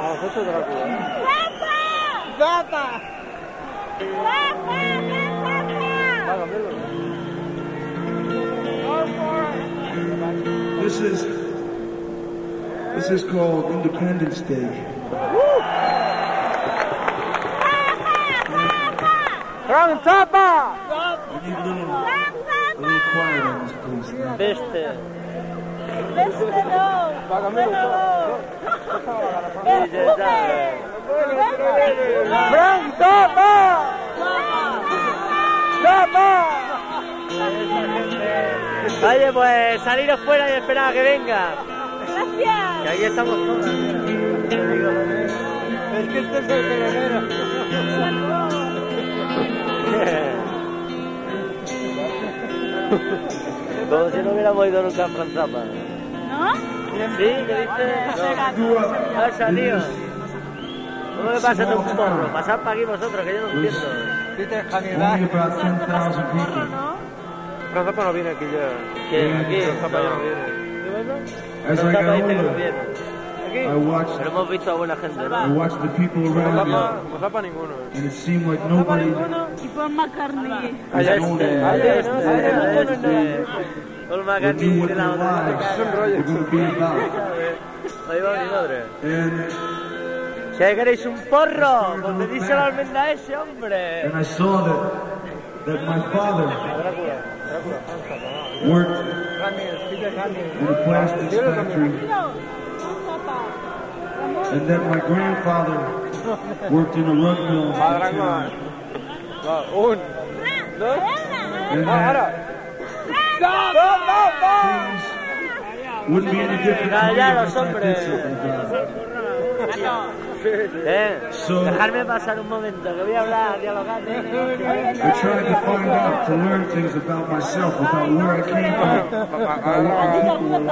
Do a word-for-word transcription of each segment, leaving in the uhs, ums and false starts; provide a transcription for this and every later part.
A vosotros Drácula. ¡Papa! ¡Papa! ¡Papa! Paga, míralo. This is this is called Independence Day. From Papa! We need a little, a little quiet on this, please. Veste. ¡Veste no! Paga, míralo. ¡From Papa! ¡Papa! Oye, pues saliros fuera y esperar a que venga. ¡Gracias! Que aquí estamos todos. Es que este es el telonero. Como si no hubiéramos ido nunca a Franzapa. ¿No? Sí, ¿qué viste? No. Ha salido. ¿Cómo que pasa de un porro? Pasad para aquí vosotros, que yo no entiendo. Peter Only Hannibal. about ten thousand people. Franzapa no viene aquí ya. ¿Qué? ¿Aquí? Franzapa ya no viene. As I got Franzapa dice que no older, viene. I watched Pero hemos visto a buena gente, I ¿no? watched the people around me, Franzapa, Franzapa ninguno. and it seemed like nobody Y Paul McCartney. was Este, going este, to este, este. Paul do McCartney what de their la otra. lives were going to be about. Ahí va mi madre. And ¿Qué queréis un porro? Pues pedíselo al almendra a ese hombre. and I saw that that my father Drácula. Drácula. Franzapa. worked Hannibal. Peter Hannibal. in a plastics factory, and that my grandfather worked in a rug mill, Va, Drácula. Va, un, dos. and Va, ahora. that ¡No, no, no! things wouldn't be any different to me Callaros, if I hombre. did something about it. Eh, So- dejarme pasar un momento, que voy a hablar, dialogar. I tried to find out, to learn things about myself, about where I came from, about what my people were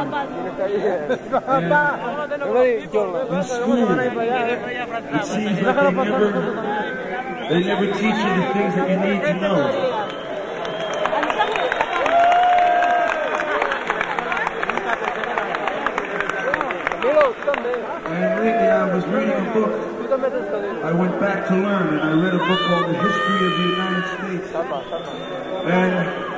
like. In school, it seems like they never, they never teach you the things that you need to know. And lately I was reading a book. I went back to learn, and I read a book called The History of the United States. And,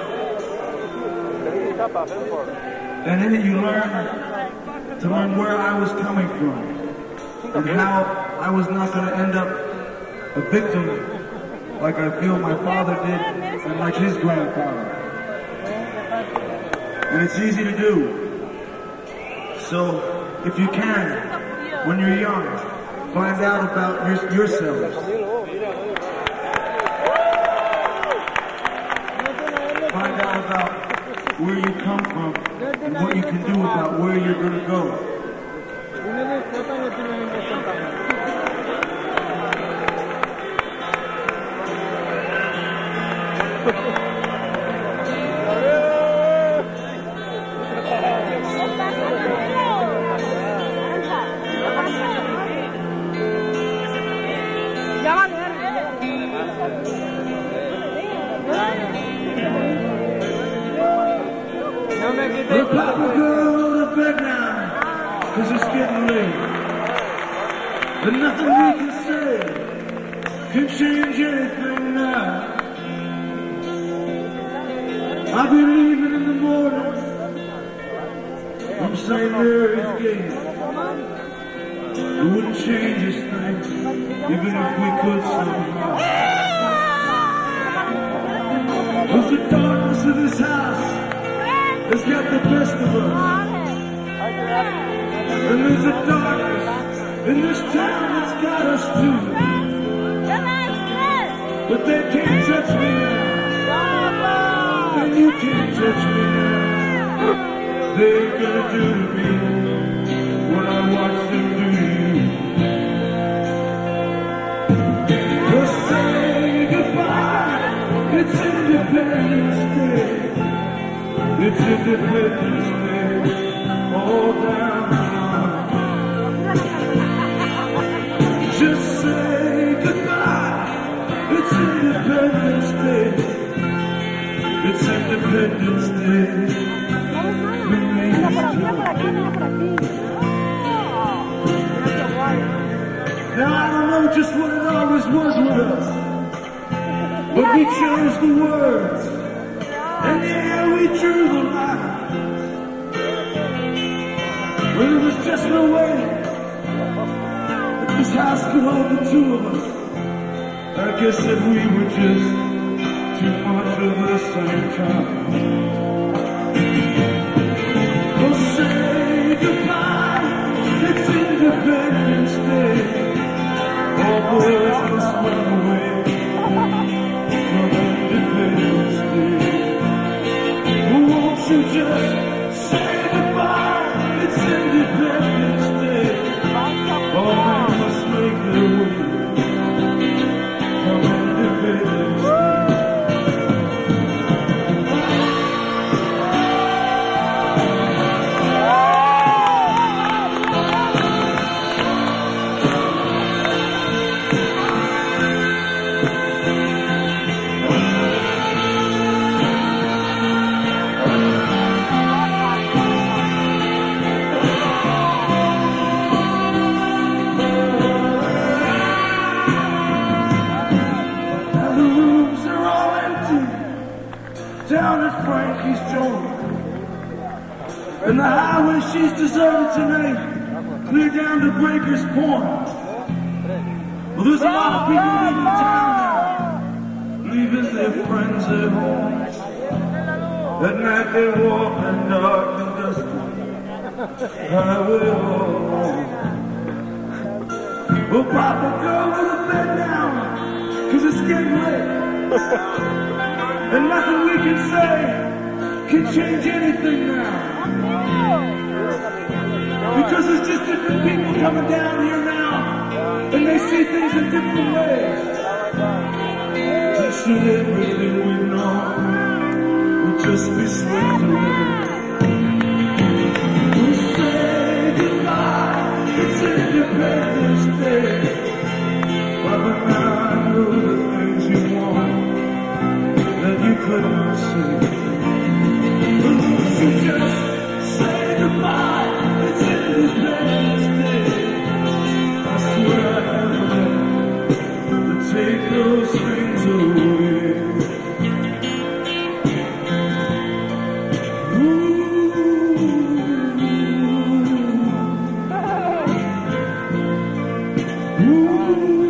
and in it you learn to learn where I was coming from, and how I was not going to end up a victim like I feel my father did, and like his grandfather. And it's easy to do. So, if you can, when you're young, find out about your, yourselves. Find out about where you come from and what you can do about where you're going to go. The Papa girl to bed now, cause it's getting late. But nothing we can say can change anything now. I'll be leaving in the morning from Saint Mary's Gate. It wouldn't change this thing, even if we could somehow. Cause the darkness of this house has got the best of us. And there's a darkness in this town that's got us too. But they can't touch me now. And you can't touch me now. They're gonna do to me what I watch them do to you. Just say goodbye. It's Independence Day. It's Independence Day, all down the line. Just say goodbye. It's Independence Day. It's Independence Day. For me, it's Now I don't know just what it always was with us, but we chose the words, and yeah, we drew the line. But there was just no way that this house could hold the two of us. I guess that we were just too much of the same time. Oh, say goodbye, it's Independence Day. All boys must run away from Independence Day. Oh, won't you just say goodbye, it's Independence Day. All men must make their way from Independence Day. Down at Frankie's joint, and the highway she's deserted tonight, clear down to Breakers Point. Well, there's a lot of people leaving town now, leaving their friends at home. At night they walk in dark and dusty highway all alone. Well, Papa, go to bed now, 'cause it's getting late. And nothing we can say can change anything now. Because there's just different people coming down here now, and they see things in different ways. And should everything we've known would just be swept away. We'll say goodbye, it's Independence Day. But now I know the things you want that you couldn't say. Won't you just say goodbye, it's Independence Day. I swear I never meant to take those things away. Ooh. Ooh.